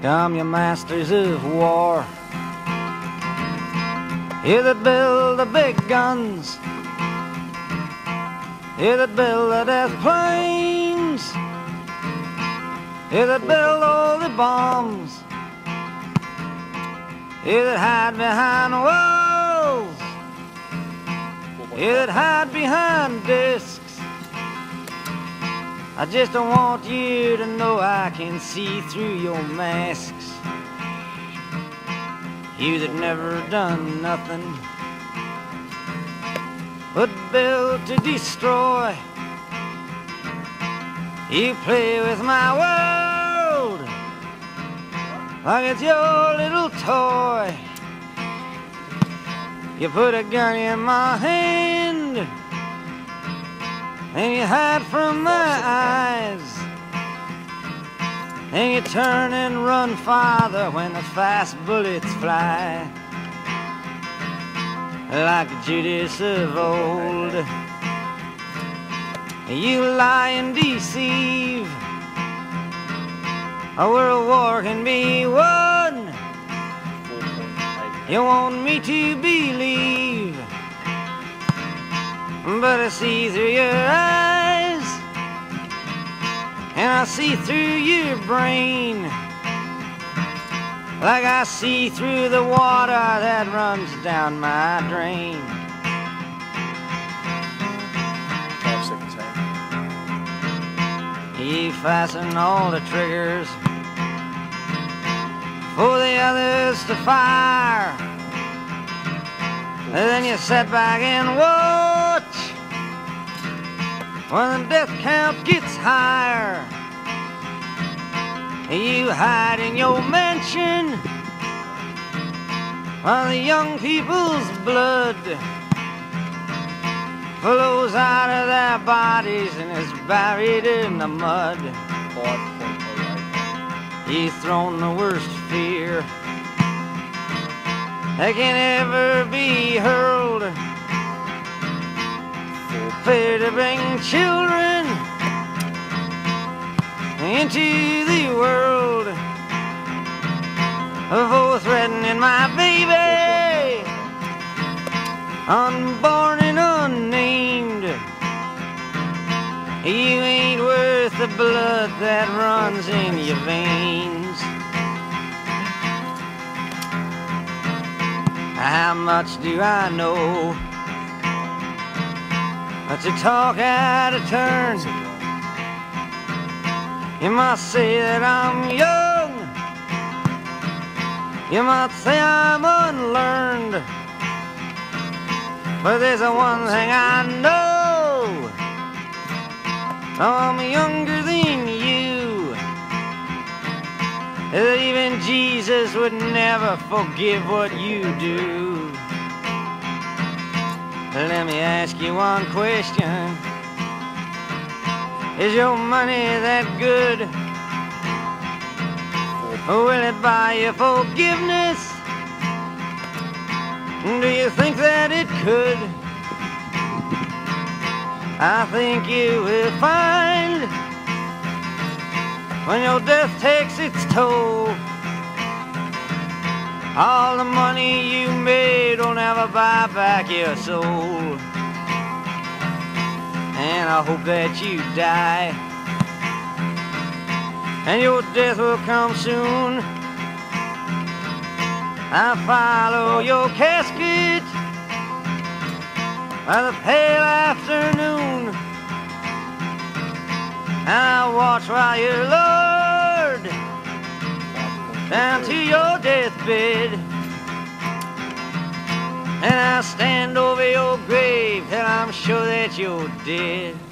Come, you masters of war, you that build the big guns, you that build the death planes, you that build all the bombs, you that hide behind walls, you that hide behind discs. I just don't want you to know I can see through your masks. You that never done nothing but build to destroy. You play with my world like it's your little toy. You put a gun in my hand and you hide from my eyes, and you turn and run farther when the fast bullets fly. Like Judas of old, you lie and deceive. A world war can be won. You want me to believe, but I see through your eyes, and I see through your brain, like I see through the water that runs down my drain. 5 seconds, You fasten all the triggers for the others to fire, and then you sit back and watch when the death count gets higher. You hide in your mansion while the young people's blood flows out of their bodies and is buried in the mud. 5.08. You've thrown the worst fear that can ever be hurled. Fear to bring children into the world, for threatening my baby, unborn and unnamed. You ain't worth the blood that runs in your veins. How much do I know to talk out of turn? You might say that I'm young, you might say I'm unlearned, but there's one thing I know: I'm younger than you. That even Jesus would never forgive what you do. Let me ask you one question: is your money that good? Will it buy you forgiveness? Do you think that it could? I think you will find when your death takes its toll, all the money you made will never buy back your soul. And I hope that you die, and your death will come soon. I follow your casket by the pale afternoon, and I watch while you're lowered down to your deathbed, and I stand over your grave till I'm sure that you're dead.